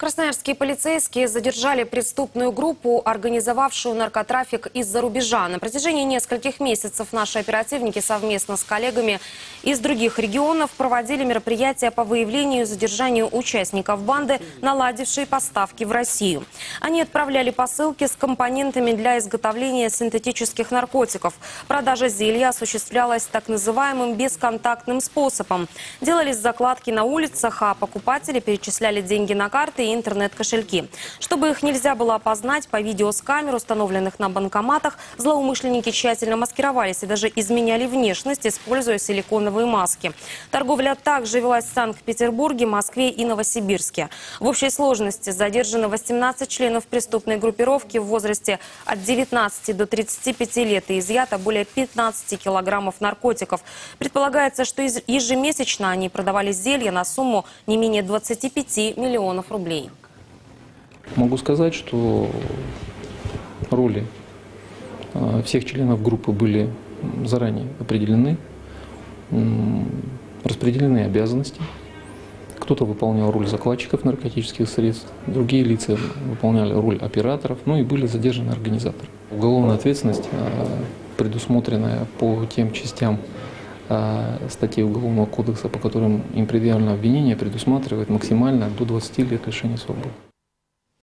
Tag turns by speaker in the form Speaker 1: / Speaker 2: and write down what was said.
Speaker 1: Красноярские полицейские задержали преступную группу, организовавшую наркотрафик из-за рубежа. На протяжении нескольких месяцев наши оперативники совместно с коллегами из других регионов проводили мероприятия по выявлению и задержанию участников банды, наладившей поставки в Россию. Они отправляли посылки с компонентами для изготовления синтетических наркотиков. Продажа зелья осуществлялась так называемым бесконтактным способом. Делались закладки на улицах, а покупатели перечисляли деньги на карты и интернет-кошельки. Чтобы их нельзя было опознать по видео с камер, установленных на банкоматах, злоумышленники тщательно маскировались и даже изменяли внешность, используя силиконовые маски. Торговля также велась в Санкт-Петербурге, Москве и Новосибирске. В общей сложности задержаны 18 членов преступной группировки в возрасте от 19 до 35 лет и изъято более 15 килограммов наркотиков. Предполагается, что ежемесячно они продавали зелья на сумму не менее 25 миллионов рублей.
Speaker 2: Могу сказать, что роли всех членов группы были заранее определены, распределены обязанности. Кто-то выполнял роль закладчиков наркотических средств, другие лица выполняли роль операторов, ну и были задержаны организаторы. Уголовная ответственность, предусмотренная по тем частям статей Уголовного кодекса, по которым им предъявлено обвинение, предусматривает максимально до 20 лет лишения свободы.